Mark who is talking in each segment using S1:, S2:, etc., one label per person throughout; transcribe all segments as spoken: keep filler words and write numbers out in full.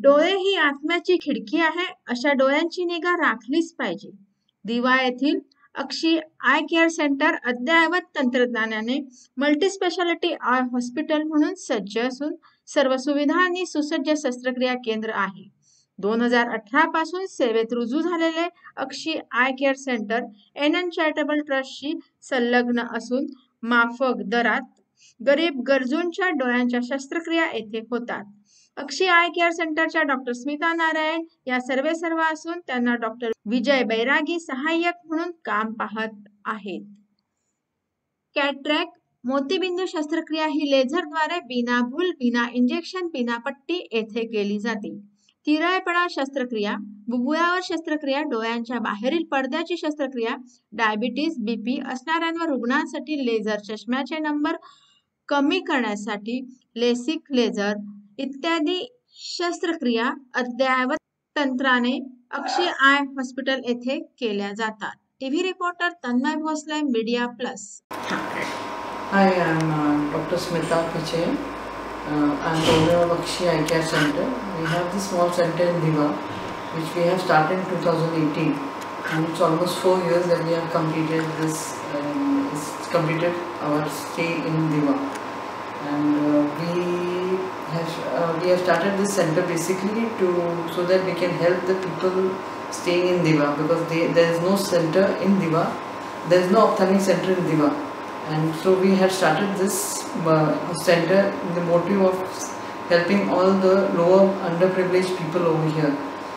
S1: डोळे ही आत्म्याची खिडकी आहे, अशा डोळ्यांची निगा राखलीच पाहिजे. दिवा येथील अक्षी आय केअर सेंटर अद्ययावत तंत्रज्ञानाने मल्टीस्पेशालिटी आय हॉस्पिटल म्हणून सज्ज असून सर्व सुविधांनी सुसज्ज शस्त्रक्रिया केंद्र आहे. दोन हजार अठरा पासून सेवेत रुजू झालेले Akshi eye care centre N N charitable ट्रस्टशी संलग्न असून माफक दरात गरीब गरजूंच्या डोळ्यांच्या शस्त्रक्रिया येथे होतात. अक्षी आय केअर सेंटरच्या डॉक्टर स्मिता नारायण या सर्वे सर्व असून त्यांना डॉक्टर विजय बैरागी सहाय्यक म्हणून काम पाहत आहेत. कॅटरॅक्ट मोतीबिंदू शस्त्रक्रिया ही लेझरद्वारे बिना भूल, बिना इंजेक्शन, बिना पट्टी येथे केली जाते. तिरळेपणा शस्त्रक्रिया, बुबुळावर शस्त्रक्रिया, डोळ्यांच्या बाहेरील पडद्याची शस्त्रक्रिया, डायबिटीज, बीपी असणाऱ्यांवर रुग्णांसाठी लेझर चष्म्याचे नंबर कमी करण्यासाठी लेसिक लेझर इत्यादी शस्त्रक्रिया अद्ययावत तंत्राने अक्षी आय हॉस्पिटल येथे केल्या जातात. TV reporter Tanmay Bhosale, media plus.
S2: Hi, I'm uh, Doctor Smita Piche. Uh, I'm the owner of Akshi Eye Care Center. We have this small center in Diva, which we have started in two thousand eighteen, and it's almost four years that we have completed this. Um, it's completed our stay in Diva, and uh, we have uh, we have started this center basically to so that we can help the people staying in Diva, because they, there is no center in Diva. There is no ophthalmic center in Diva. And so we had started this uh, center in the motive of helping all the lower underprivileged people over here.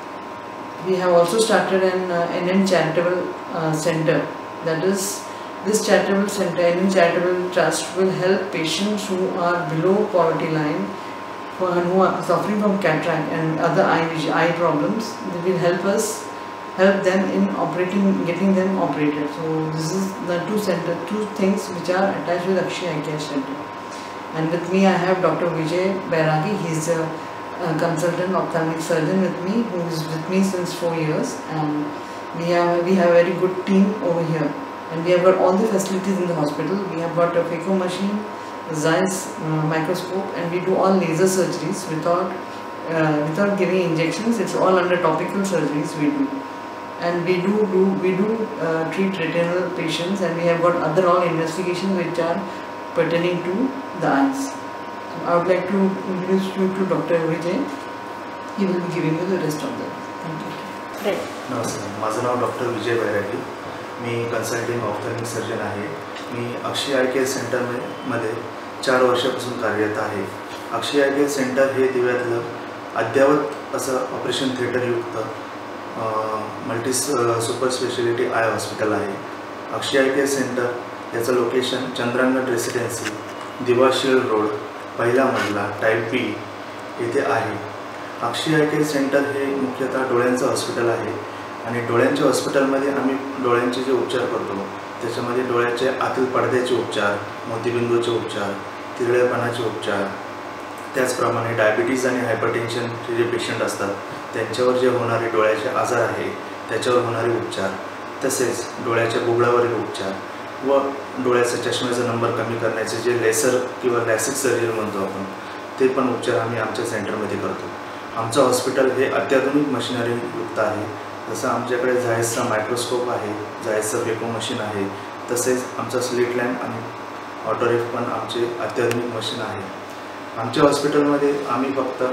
S2: We have also started an uh, N N charitable uh, center. That is, this charitable center, N N Charitable Trust, will help patients who are below poverty line, for, who are suffering from cataract and other eye, eye problems. They will help us help them in operating, getting them operated. So this is the two center, two things which are attached with Akshi Eye Care Center. And with me I have Doctor Vijay Bairagi. He is a, a consultant ophthalmic surgeon with me, who is with me since four years. And we have we have a very good team over here. And we have got all the facilities in the hospital. We have got a phaco machine, Zeiss uh, microscope, and we do all laser surgeries without uh, without giving injections. It's all under topical surgeries we do. And we do, do we do uh, treat retinal patients, and we have got other all investigations which are pertaining to the eyes. So I would like to introduce you to Doctor Vijay. He will be giving you the rest of them. Thank you.
S1: Right.
S3: नमस्कार, माझं नाव doctor Vijay Bairagi. मी consulting ophthalmic surgeon आहे. मी अक्षी eye care सेंटरमध्ये चार वर्षापासून कार्यरत आहे. अक्षी आय केअर सेंटर हे दिव्यातलं अद्ययावत असं ऑपरेशन थिएटरयुक्त multi super speciality eye hospital आहे. अक्षी आय केअर सेंटर याचं location Chandrangan residency, Diwashil road, पहिला मजला, टाईप बी येथे आहे. अक्षी आय केअर सेंटर हे मुख्यतः डोळ्यांचं हॉस्पिटल आहे. आणि डोळ्यांच्या हॉस्पिटलमध्ये आम्ही डोळ्यांचे जे उपचार करतो त्याच्यामध्ये डोळ्याचे आतील पडद्याचे उपचार, मोतीबिंदूचे उपचार, तिरळेपणाचे उपचार, त्याचप्रमाणे डायबिटीज आणि हायपरटेन्शनचे जे पेशंट असतात त्यांच्यावर जे होणारे डोळ्याचे आजार आहे त्याच्यावर होणारे उपचार, तसेच डोळ्याच्या बुबुळावरील उपचार व डोळ्याचा चष्म्याचा नंबर कमी करण्याचे जे लेसर किंवा लॅसिक सर्जरी म्हणतो आपण, ते पण उपचार आम्ही आमच्या सेंटरमध्ये करतो. आमचं हॉस्पिटल हे अत्याधुनिक मशिनरी युक्त आहे. जसं आमच्याकडे झायसचा मायक्रोस्कोप आहे, झायसचं फेको मशीन आहे, तसेच आमचा स्लिट लॅम्प आणि ऑटोरेफ पण आमचे अत्याधुनिक मशीन आहे. आमच्या हॉस्पिटलमध्ये आम्ही फक्त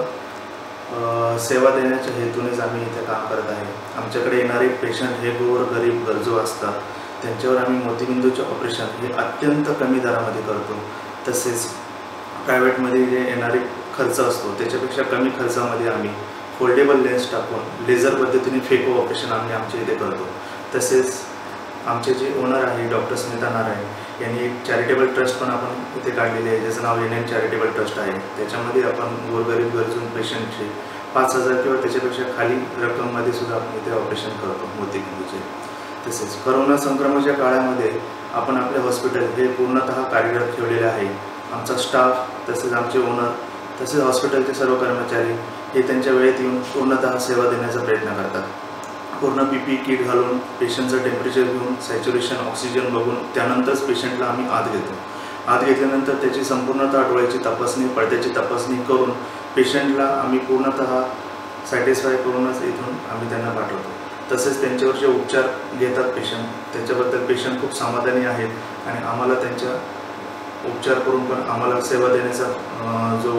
S3: सेवा देण्याच्या हेतूनेच आम्ही इथे काम करत आहे. आमच्याकडे येणारे पेशंट हे गोर गरीब गरजू असतात. त्यांच्यावर आम्ही मोतीबिंदूचे ऑपरेशन हे अत्यंत कमी दरामध्ये करतो. तसेच प्रायव्हेटमध्ये जे येणारे खर्च असतो त्याच्यापेक्षा कमी खर्चामध्ये आम्ही फोल्डेबल लेन्स टाकून लेझर पद्धतीने फेको ऑपरेशन आम्ही आमच्या इथे करतो. तसेच आमचे जे ओनर आहे डॉक्टर स्मिता नारायण यांनी एक चॅरिटेबल ट्रस्ट पण आपण इथे काढलेले आहे, ज्याचं नाव एन एन चॅरिटेबल ट्रस्ट आहे. त्याच्यामध्ये आपण गोरगरीब गरजू पेशंटचे पाच हजार किंवा त्याच्यापेक्षा खाली रक्कममध्ये सुद्धा आपण इथे ऑपरेशन करतो मोतीबिंदूचे. तसेच करोना संक्रमणाच्या काळामध्ये आपण आपले हॉस्पिटल हे पूर्णतः कार्यरत ठेवलेले आहे. आमचा स्टाफ तसेच आमचे ओनर तसेच हॉस्पिटलचे सर्व कर्मचारी हे त्यांच्या वेळेत येऊन पूर्णतः सेवा देण्याचा प्रयत्न करतात. पूर्ण पी पी किट घालून पेशंटचं टेम्परेचर घेऊन सॅच्युरेशन ऑक्सिजन बघून त्यानंतरच पेशंटला आम्ही आत घेतो. आत घेतल्यानंतर त्याची संपूर्णतः डोळ्याची तपासणी, पडद्याची तपासणी करून पेशंटला आम्ही पूर्णतः सॅटिस्फाय करूनच इथून आम्ही त्यांना पाठवतो. तसेच त्यांच्यावर जे उपचार घेतात पेशंट त्याच्याबद्दल पेशंट खूप समाधानी आहेत आणि आम्हाला त्यांच्या उपचार करून पण आम्हाला सेवा देण्याचा जो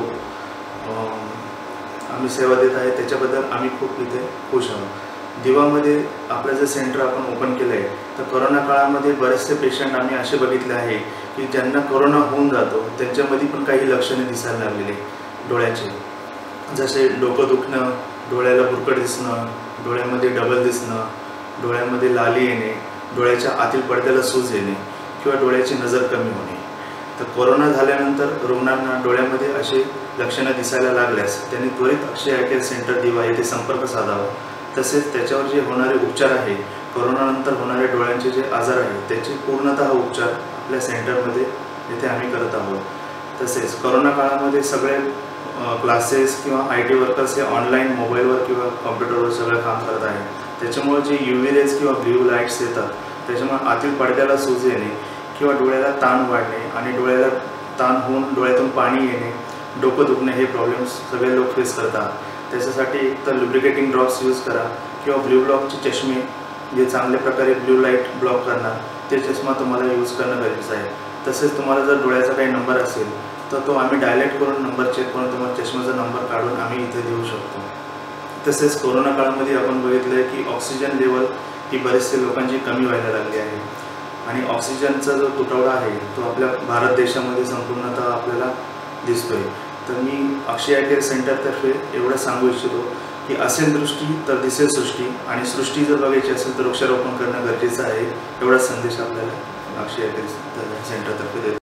S3: आम्ही सेवा देत आहे त्याच्याबद्दल आम्ही खूप इथे खुश आहोत. दिवामध्ये आपलं जे सेंटर आपण ओपन केलं आहे तर कोरोना काळामध्ये बरेचसे पेशंट आम्ही असे बघितले आहे की ज्यांना कोरोना होऊन जातो त्यांच्यामध्ये पण काही लक्षणे दिसायला लागलेले डोळ्याचे, जसे डोकं दुखणं, डोळ्याला बुरकट दिसणं, डोळ्यामध्ये डबल दिसणं, डोळ्यामध्ये लाली येणे, डोळ्याच्या आतील पडद्याला सूज येणे किंवा डोळ्याची नजर कमी होणे. तर कोरोना झाल्यानंतर रुग्णांना डोळ्यामध्ये असे लक्षणं दिसायला लागल्यास त्यांनी त्वरित अक्षय आय केअर सेंटर दिवा येथे संपर्क साधावा. तसेच त्याच्यावर जे होणारे उपचार आहे, कोरोनानंतर होणारे डोळ्यांचे जे आजार आहेत त्याचे पूर्णतः उपचार आपल्या सेंटरमध्ये येथे आम्ही करत आहोत. तसेच कोरोना काळामध्ये सगळे क्लासेस किंवा आय टी वर्कर्स हे ऑनलाईन मोबाईलवर किंवा कॉम्प्युटरवर सगळं काम करत आहेत. त्याच्यामुळे जे यू व्ही रेज किंवा ब्ल्यू लाईट्स येतात त्याच्यामुळे आतील पडद्याला सूज येणे किंवा डोळ्याला ताण वाढणे आणि डोळ्याला ताण होऊन डोळ्यातून पाणी येणे, डोकं दुखणे हे प्रॉब्लेम्स सगळे लोक फेस करतात. त्याच्यासाठी एक तर लुब्रिकेटिंग ड्रॉप्स यूज करा किंवा ब्ल्यू ब्लॉकचे चष्मे जे चांगल्या प्रकारे ब्ल्यू लाईट ब्लॉक करणार ते चष्मा तुम्हाला यूज करणं गरजेचं आहे. तसेच तुम्हाला जर डोळ्याचा काही नंबर असेल तर तो आम्ही डायलेक्ट करून नंबर चेक करून तुम्हाला चष्म्याचा नंबर काढून आम्ही इथे देऊ शकतो. तसेच कोरोना काळामध्ये आपण बघितलं आहे की ऑक्सिजन लेवल ही बरेचसे लोकांची कमी व्हायला लागली आहे आणि ऑक्सिजनचा जो तुटवडा आहे तो आपल्या भारत देशामध्ये संपूर्णतः आपल्याला दिसतोय. तर मी अक्षय आय केअर सेंटरतर्फे एवढं सांगू इच्छितो की असेल दृष्टी तर दिसेल सृष्टी आणि सृष्टी जर बघायची असेल तर वृक्षारोपण करणं गरजेचं आहे. एवढा संदेश आपल्याला अक्षय आय केअर सेंटरतर्फे देतो.